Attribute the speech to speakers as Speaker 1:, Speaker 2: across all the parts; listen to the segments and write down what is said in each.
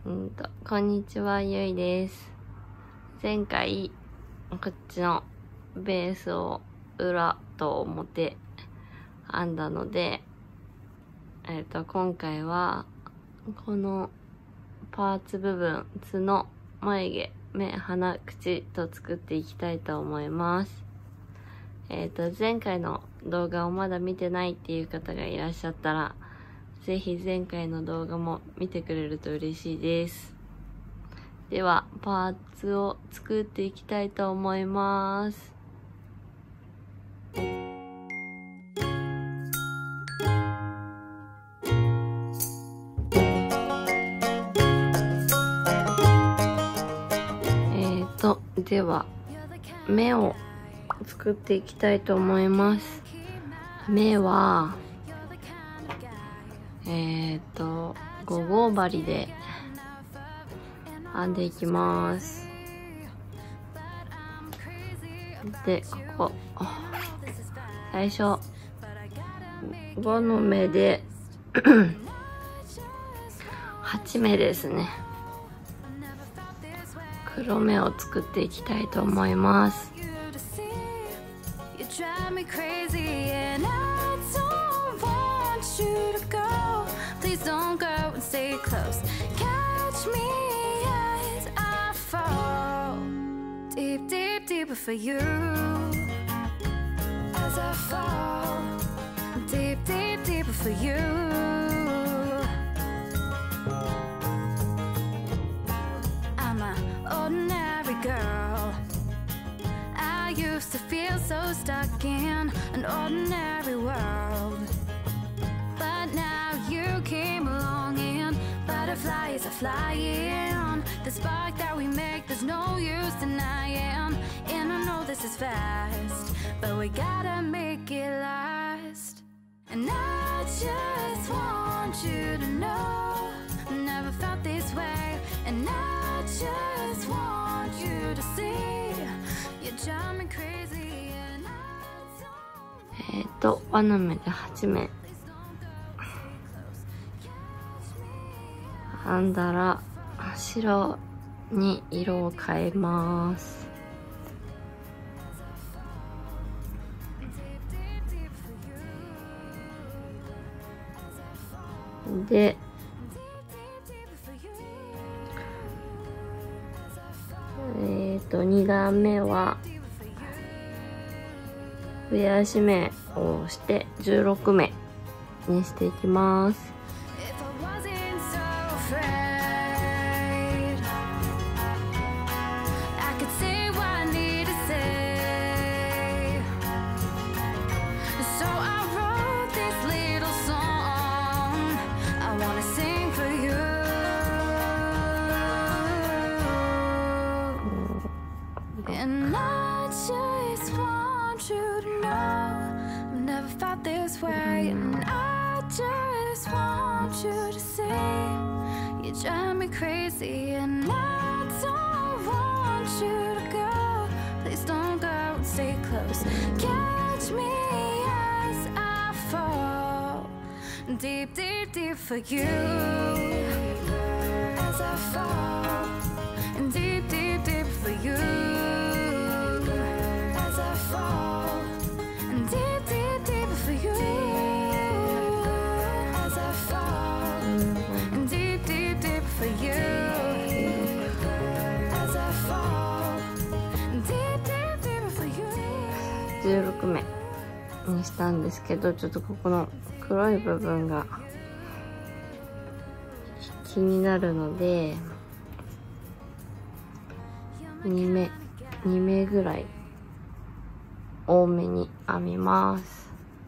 Speaker 1: こんにちは、ゆいです。前回、こっちのベースを裏と表編んだので、今回は、このパーツ部分、角、眉毛、目、鼻、口と作っていきたいと思います。前回の動画をまだ見てないっていう方がいらっしゃったら、ぜひ前回の動画も見てくれると嬉しいです。では、パーツを作っていきたいと思います。では、目を作っていきたいと思います。目は、5号針で編んでいきます。で、ここ、最初、5の目で、8目ですね。黒目を作っていきたいと思います。
Speaker 2: For you as I fall deep, deep, deeper for you. I'm an ordinary girl. I used to feel so stuck in an ordinary world, but now you came along and butterflies are flying. The spark that we make, there's no use denying. And I know this is fast, but we gotta make it last. And I just want you to know I never felt this way. And I just want you to see you drive me crazy. And I don't
Speaker 1: 輪の目で8目編んだら白に色を変えます。で、2段目は増やし目をして16目にしていきます。
Speaker 2: And I just want you to know I've never felt this way. And I just want you to see you drive me crazy. And I don't want you to go. Please don't go and stay close. Catch me as I fall deep, deep, deep for you. As I fall deep, deep, deep for you. Deep, deep, deep for you. As I fall deep, deep, deep for you. As I fall deep, deep, deep for you.
Speaker 1: 16目にしたんですけど、ちょっとここの黒い部分が気になるので、2目ぐらい多めに編みます。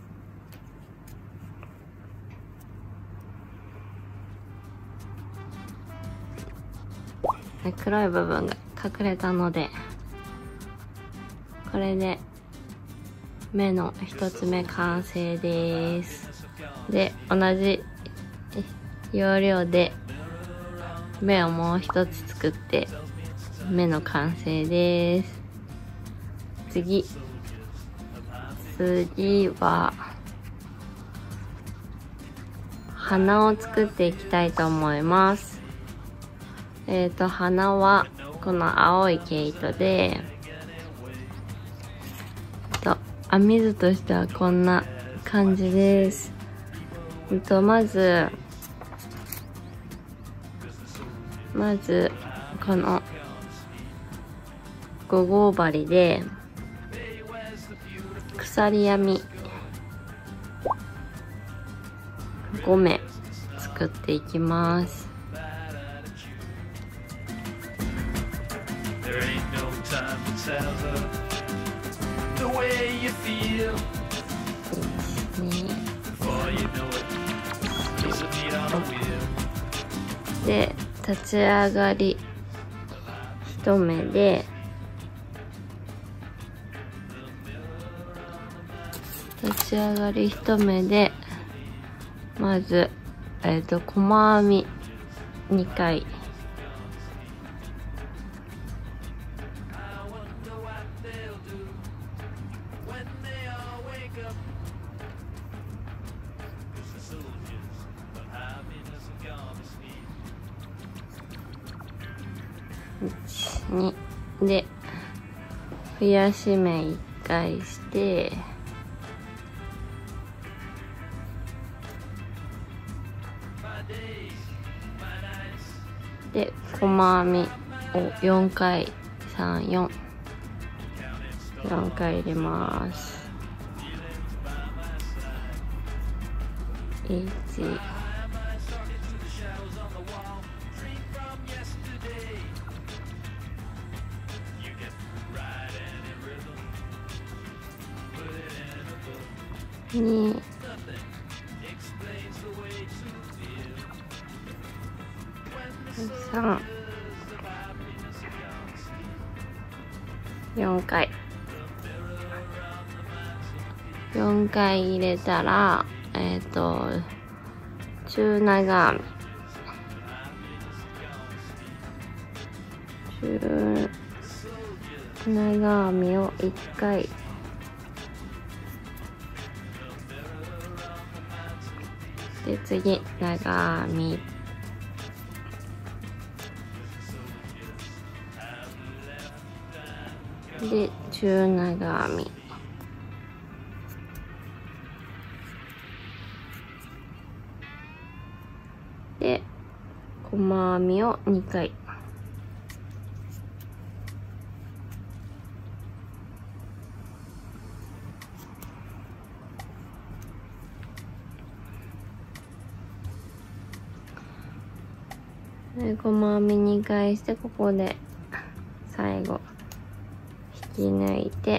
Speaker 1: 黒い部分が隠れたので、これで目の1つ目完成です。で、同じ要領で目をもう一つ作って目の完成です。次は鼻を作っていきたいと思います。 鼻はこの青い毛糸で、編み図としてはこんな感じです。まずこの5号針で鎖編み5目作っていきます。で、立ち上がり1目でまず細編み2回2で増やし目1回してで細編みを4回4回入れます。12 3 4回入れたら中長編みを1回で次長編みで中長編みで細編みを2回で細編み2回してここで最後引き抜いて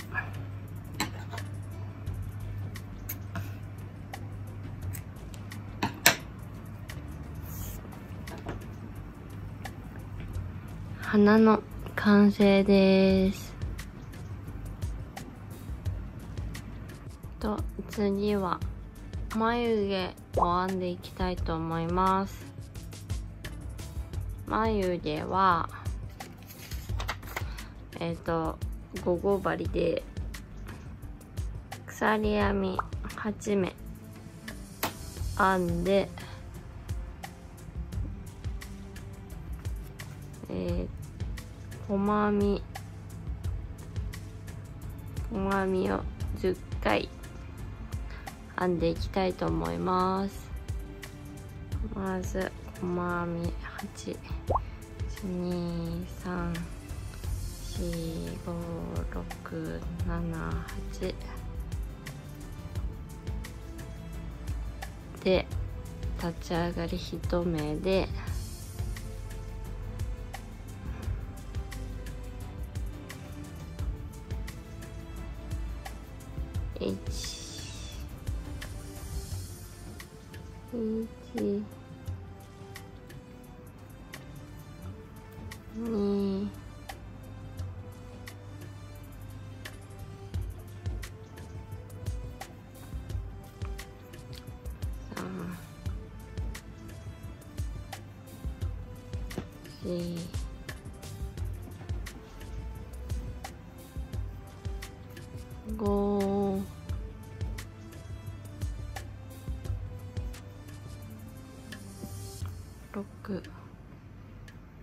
Speaker 1: 花の完成です。次は眉毛を編んでいきたいと思います。眉毛は5号針で鎖編み8目編んで細編みを10回編んでいきたいと思います。まず細編み8、2、3、4、5、6、7、8で立ち上がり1目で1、2、4、5、6、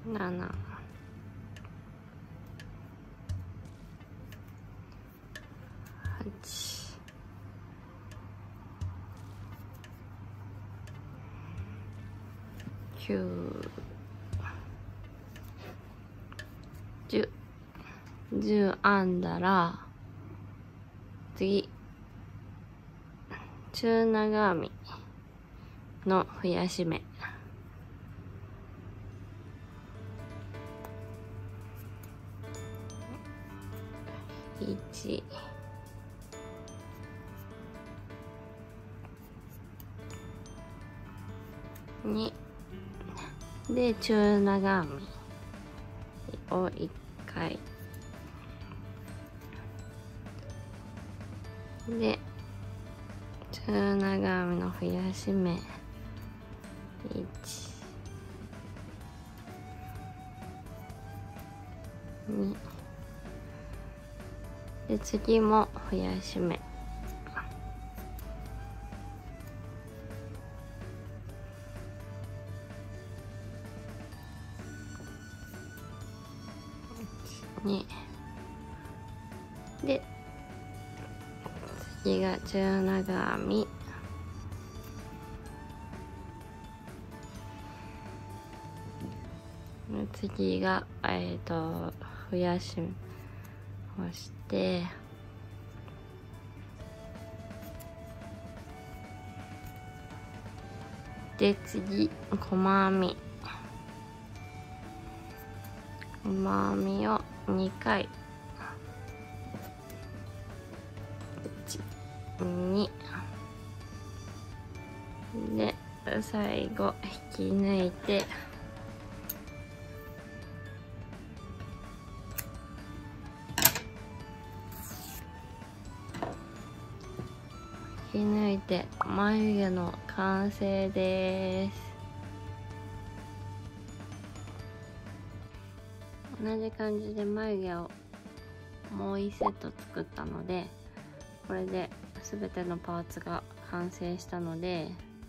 Speaker 1: 7、8、9、10、10編んだら、次中長編みの増やし目、1、2で中長編みを1回で中長編みの増やし目、1、2で次も増やし目、2で次が中長編み、次が増やし目をして、で次細編み、細編みを2回、1、2で最後引き抜いて、引き抜いて眉毛の完成です。同じ感じで眉毛をもう1セット作ったので、これで全てのパーツが完成したので、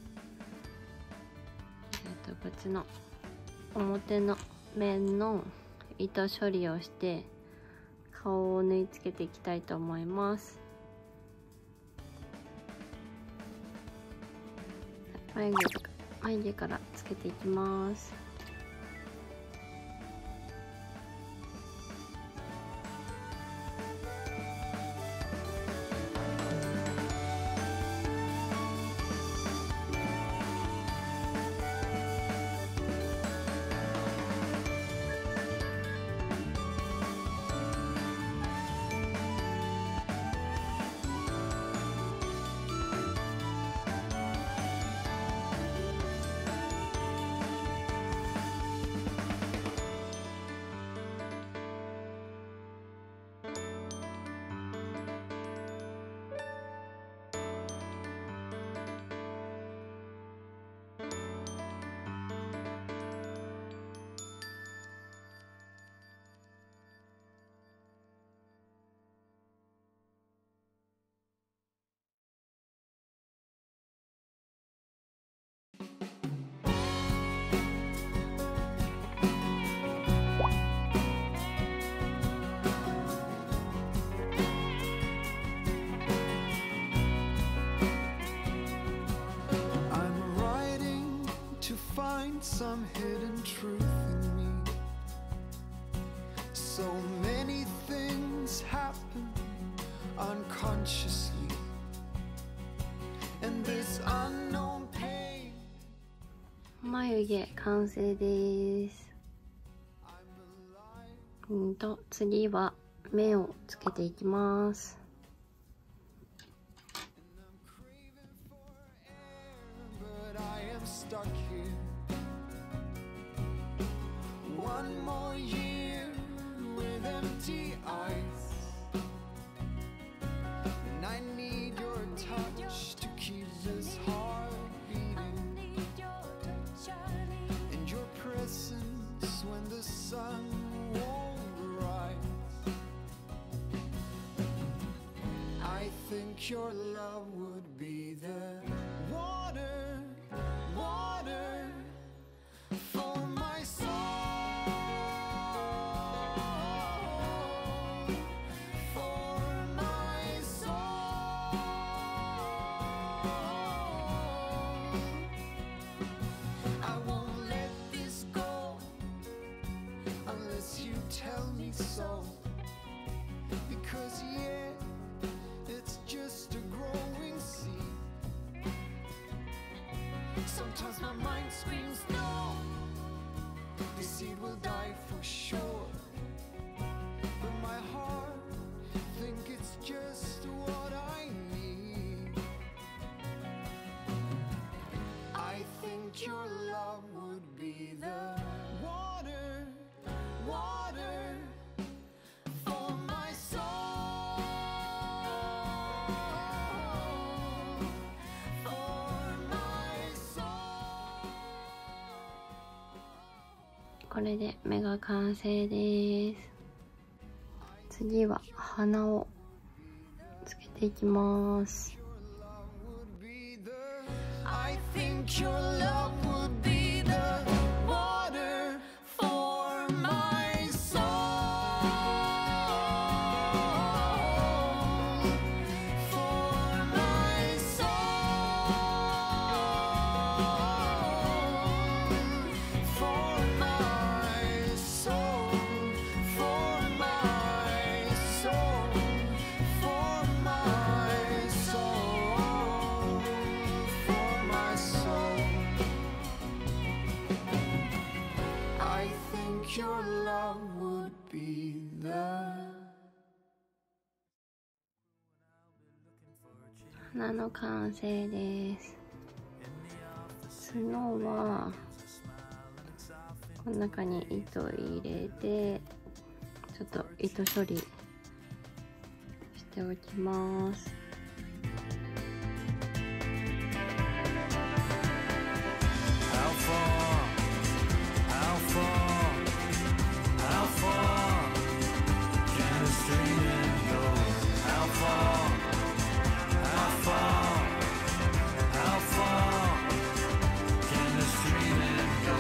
Speaker 1: こっちの表の面の糸処理をして顔を縫い付けていきたいと思います。眉毛からつけていきます。
Speaker 3: Some hidden truth in me. So many things happen unconsciously, and this unknown pain.
Speaker 1: 眉毛完成です。次は目をつけていきます。
Speaker 3: One more year with empty eyes, and I need your touch to keep this heart beating, and your presence when the sun won't rise. I think your love would be the water for my soul. Sometimes my mind screams no, this seed will die for sure. But my heart think it's just what I need. I think your love would be the water, water for my soul, for my soul.
Speaker 1: これで目が完成です。次は鼻をつけていきます。
Speaker 3: I think your love would be the water for my soul, for my soul, for my soul, for my soul, for my soul, for my soul. I think your love would be the
Speaker 1: 鼻の完成です。角はこの中に糸を入れてちょっと糸処理しておきます。
Speaker 3: How far, how far, how far can a stream go? How far, how far, how far can a stream go?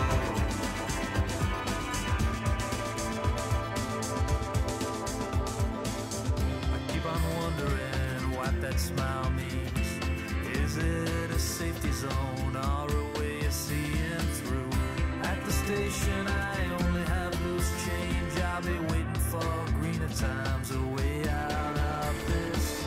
Speaker 3: I keep on wondering what that smile means. Is it a safety zone or a way of seeing through? At the station I only have loose change. I'll be waiting for greener times, a way out of this.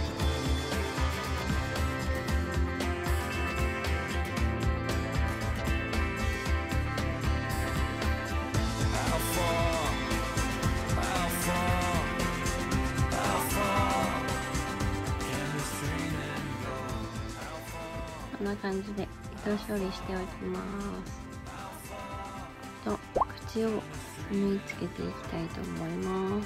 Speaker 3: How far, how far, how far can this dreaming go? How far?
Speaker 1: こんな感じで糸処理しておきます。と口を縫い付けていきたいと思います。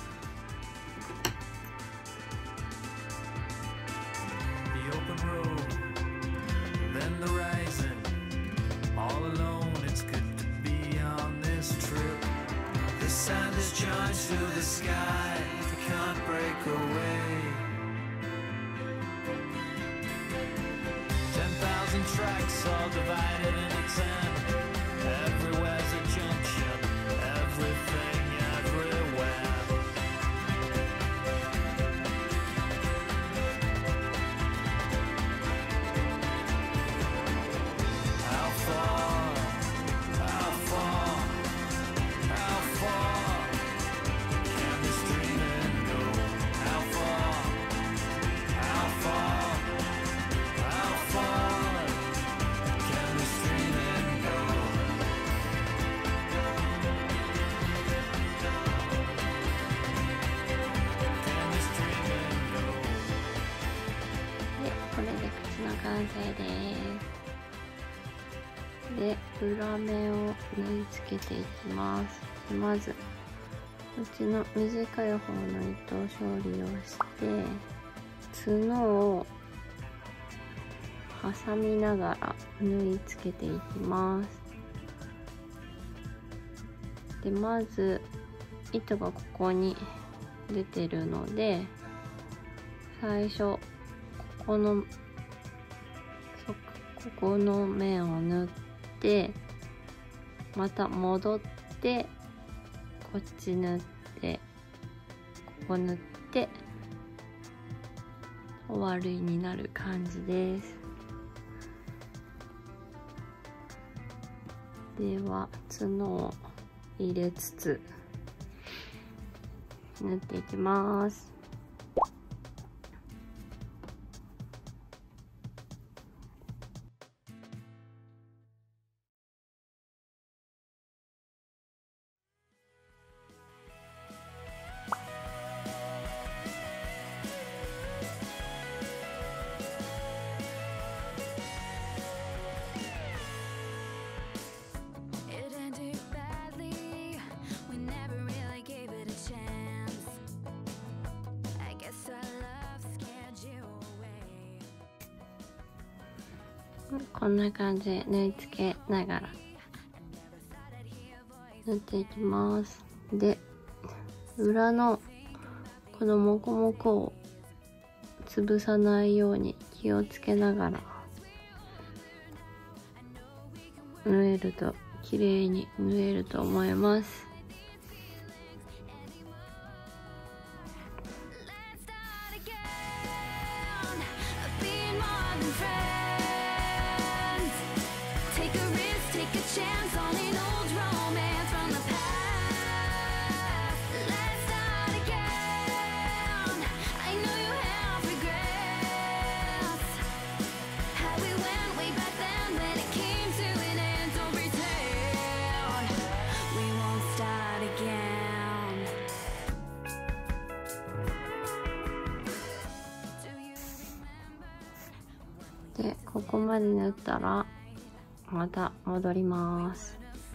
Speaker 3: The open road, then the rising. All alone, it's good to be on this trip. The sand is charged to the sky, you can't break away. 10,000 tracks all divided into 10. Everywhere's a junction, everything everywhere. How far, how far, how far can this dreaming go? How far, how far, how far can this dreaming go? Can this dreaming go?
Speaker 1: で、これで口の完成です。で、裏目を縫い付けていきます。まずこっちの短い方の糸処理をして角を挟みながら縫い付けていきます。で、まず糸がここに出てるので、最初ここの面を縫って、また戻ってこっち縫って、ここ縫って終わりになる感じです。では角を入れつつ縫っていきます。 こんな感じで縫い付けながら縫っていきます。で、裏のこのモコモコを潰さないように気をつけながら縫えると綺麗に縫えると思います。で、ここまで縫ったらまた戻ります。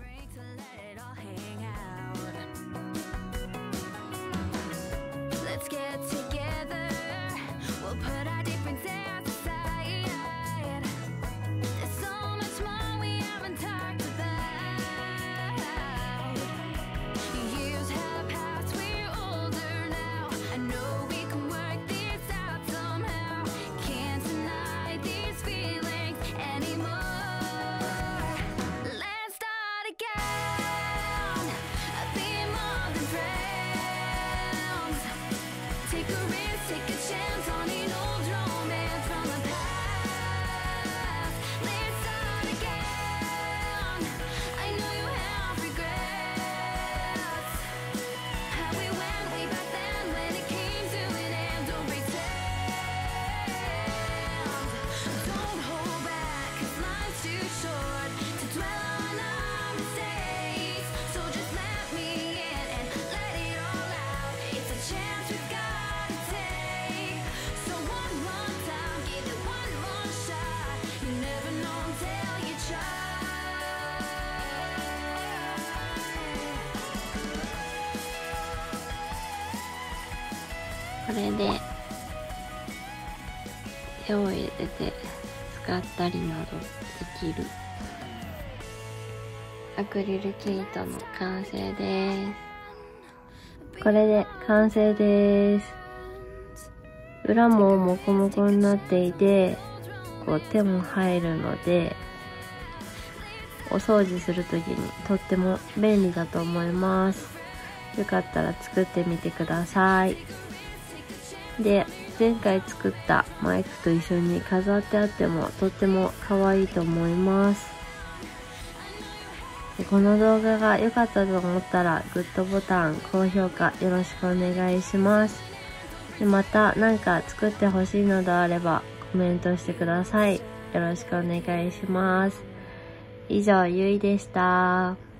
Speaker 1: これで手を入れて使ったりなどできるアクリル毛糸の完成です。これで完成です。裏もモコモコになっていて、こう手も入るのでお掃除するときにとっても便利だと思います。よかったら作ってみてください。で、前回作ったマイクと一緒に飾ってあってもとっても可愛いと思います。で、この動画が良かったと思ったらグッドボタン、高評価よろしくお願いします。で、また何か作ってほしいのであればコメントしてください。よろしくお願いします。以上、ゆいでした。